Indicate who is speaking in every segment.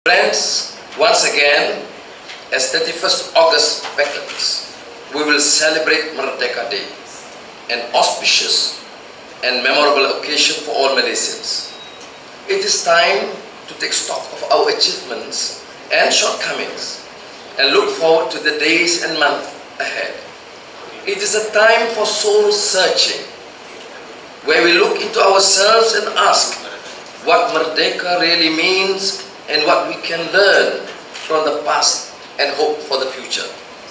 Speaker 1: Friends, once again, as 31st August beckons, we will celebrate Merdeka Day, an auspicious and memorable occasion for all Malaysians. It is time to take stock of our achievements and shortcomings and look forward to the days and months ahead. It is a time for soul searching, where we look into ourselves and ask what Merdeka really means and what we can learn from the past and hope for the future.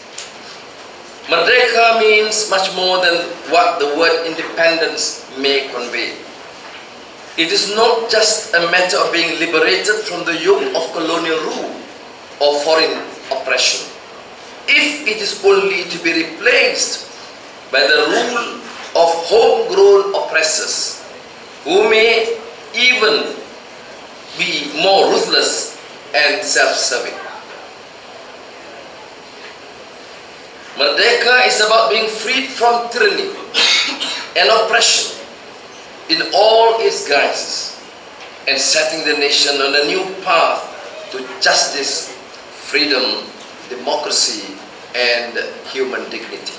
Speaker 1: Merdeka means much more than what the word independence may convey. It is not just a matter of being liberated from the yoke of colonial rule or foreign oppression. If it is only to be replaced by the rule of homegrown oppressors, who may even be more ruthless and self-serving. Merdeka is about being freed from tyranny and oppression in all its guises and setting the nation on a new path to justice, freedom, democracy, and human dignity.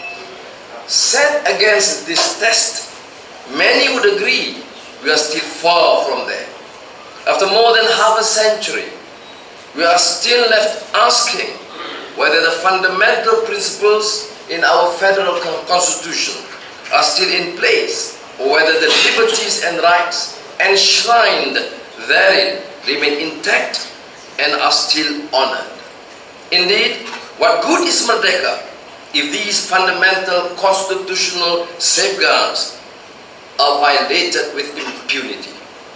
Speaker 1: Set against this test, many would agree we are still far from there. After more than half a century, we are still left asking whether the fundamental principles in our federal constitution are still in place, or whether the liberties and rights enshrined therein remain intact and are still honored. Indeed, what good is Merdeka if these fundamental constitutional safeguards are violated with impunity?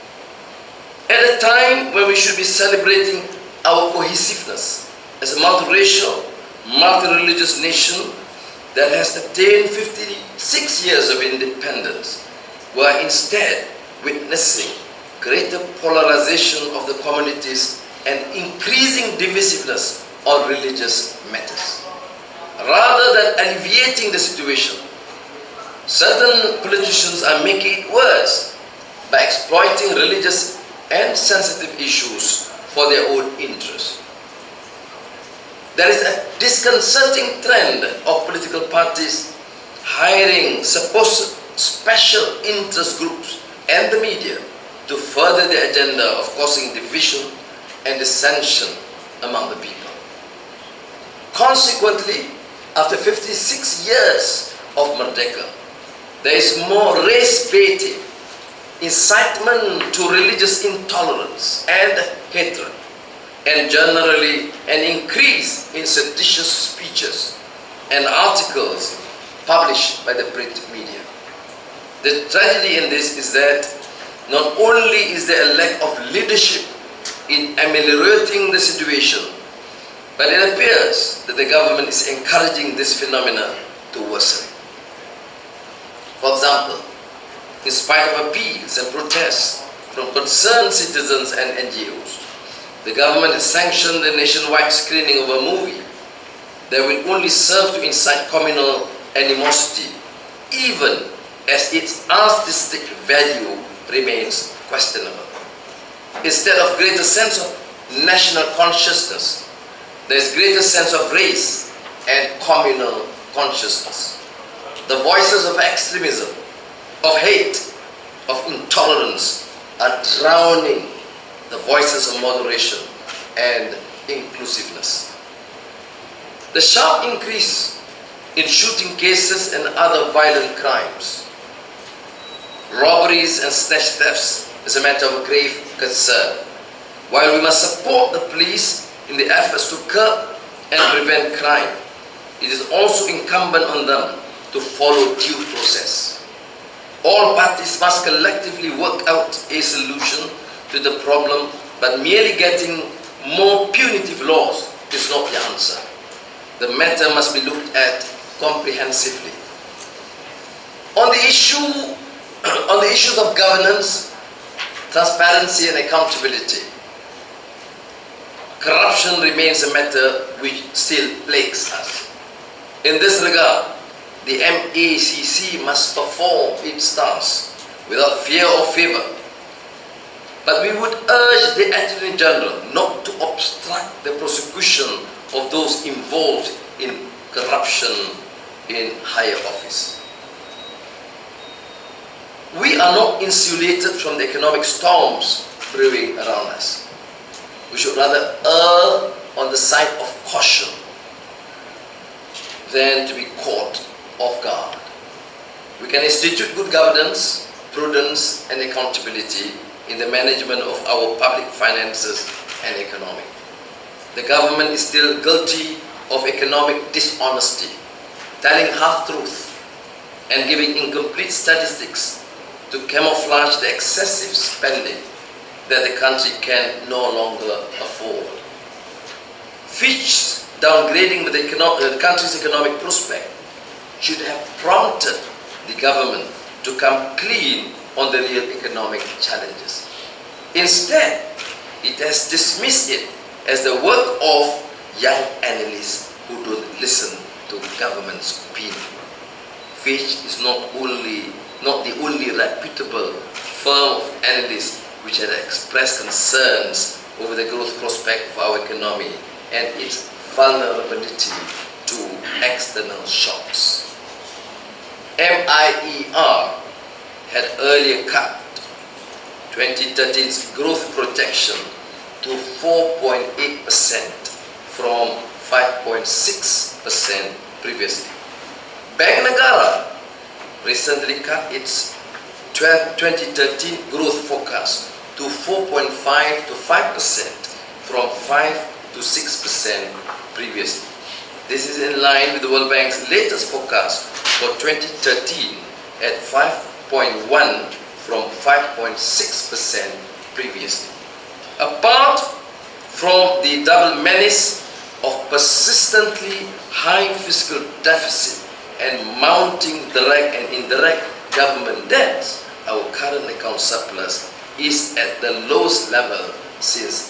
Speaker 1: At a time when we should be celebrating our cohesiveness as a multiracial, multi-religious nation that has attained 56 years of independence, we are instead witnessing greater polarization of the communities and increasing divisiveness on religious matters. Rather than alleviating the situation, certain politicians are making it worse by exploiting religious and sensitive issues for their own interests. There is a disconcerting trend of political parties hiring supposed special interest groups and the media to further their agenda of causing division and dissension among the people. Consequently, after 56 years of Merdeka, there is more race-baiting, incitement to religious intolerance and hatred, and generally an increase in seditious speeches and articles published by the print media. The tragedy in this is that not only is there a lack of leadership in ameliorating the situation, but it appears that the government is encouraging this phenomenon to worsen. For example, in spite of appeals and protests from concerned citizens and NGOs, the government has sanctioned the nationwide screening of a movie that will only serve to incite communal animosity, even as its artistic value remains questionable. Instead of greater sense of national consciousness, there is greater sense of race and communal consciousness. The voices of extremism, of hate, of intolerance are drowning the voices of moderation and inclusiveness. The sharp increase in shooting cases and other violent crimes, robberies and snatch thefts is a matter of grave concern. While we must support the police in the efforts to curb and prevent crime, it is also incumbent on them to follow due process. All parties must collectively work out a solution to the problem, but merely getting more punitive laws is not the answer. The matter must be looked at comprehensively. On the issues of governance, transparency and accountability, corruption remains a matter which still plagues us. In this regard, the MACC must perform its task without fear or favor. But we would urge the Attorney General not to obstruct the prosecution of those involved in corruption in higher office. We are not insulated from the economic storms brewing around us. We should rather err on the side of caution than to be caught off guard. We can institute good governance, prudence, and accountability in the management of our public finances and economy. The government is still guilty of economic dishonesty, telling half-truth and giving incomplete statistics to camouflage the excessive spending that the country can no longer afford. Fitch's downgrading the country's economic prospect should have prompted the government to come clean on the real economic challenges. Instead, it has dismissed it as the work of young analysts who don't listen to government's opinion. Fitch is not the only reputable firm of analysts which has expressed concerns over the growth prospect of our economy and its vulnerability to external shocks. MIER had earlier cut 2013's growth projection to 4.8% from 5.6% previously. Bank Negara recently cut its 2013 growth forecast to 4.5 to 5% from 5 to 6% previously. This is in line with the World Bank's latest forecast for 2013 at 5.1 from 5.6% previously. Apart from the double menace of persistently high fiscal deficit and mounting direct and indirect government debts, our current account surplus is at the lowest level since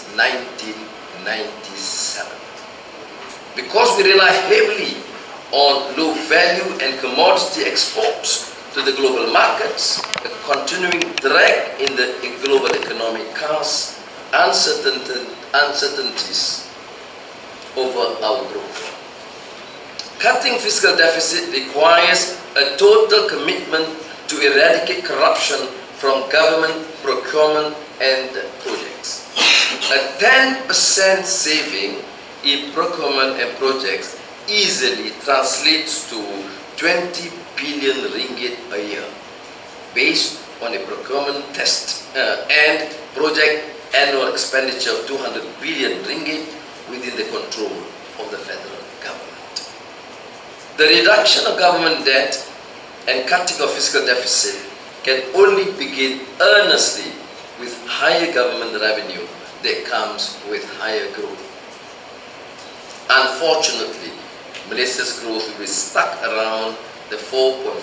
Speaker 1: 1997. Because we rely heavily on low value and commodity exports to the global markets, a continuing drag in the global economy casts uncertainties over our growth. Cutting fiscal deficit requires a total commitment to eradicate corruption from government procurement and projects. A 10% saving in procurement and projects easily translates to 20 billion ringgit a year, based on a procurement test and project annual expenditure of 200 billion ringgit within the control of the federal government. The reduction of government debt and cutting of fiscal deficit can only begin earnestly with higher government revenue that comes with higher growth. Unfortunately, Malaysia's growth will be stuck around the 4 to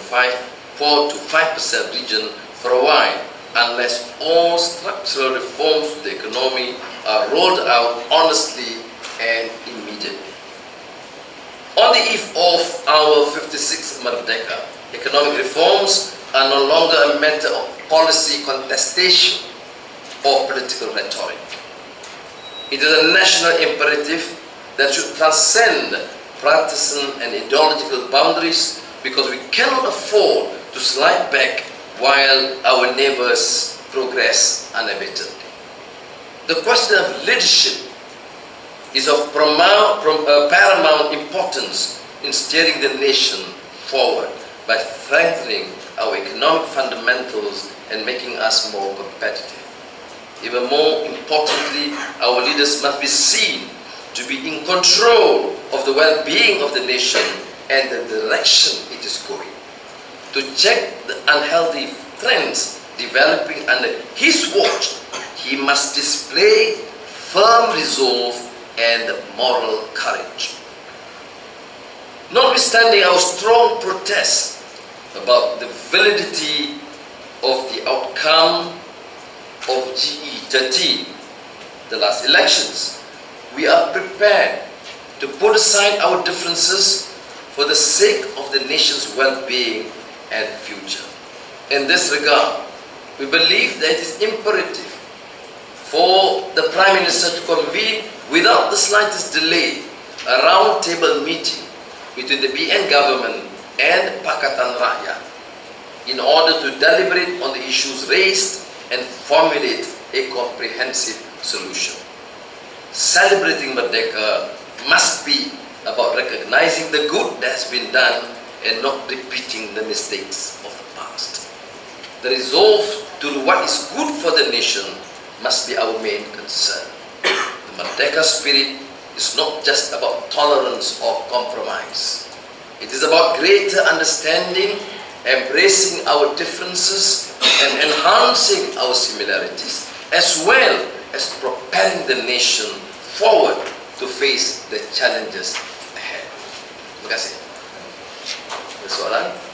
Speaker 1: 5% region for a while unless all structural reforms to the economy are rolled out honestly and immediately. On the eve of our 56th Merdeka, economic reforms are no longer a matter of policy contestation or political rhetoric. It is a national imperative that should transcend partisan and ideological boundaries, because we cannot afford to slide back while our neighbors progress unabatedly. The question of leadership is of paramount importance in steering the nation forward by strengthening our economic fundamentals and making us more competitive. Even more importantly, our leaders must be seen to be in control of the well-being of the nation and the direction it is going. To check the unhealthy trends developing under his watch, he must display firm resolve and moral courage. Notwithstanding our strong protest about the validity of the outcome of GE13, the last elections, we are prepared to put aside our differences for the sake of the nation's well-being and future. In this regard, we believe that it is imperative for the Prime Minister to convene without the slightest delay a round-table meeting between the BN government and Pakatan Rakyat in order to deliberate on the issues raised and formulate a comprehensive solution. Celebrating Merdeka must be about recognizing the good that has been done and not repeating the mistakes of the past. The resolve to do what is good for the nation must be our main concern. The Merdeka spirit is not just about tolerance or compromise. It is about greater understanding, embracing our differences and enhancing our similarities, as well as propelling the nation forward to face the challenges ahead. Terima kasih. Ada soalan?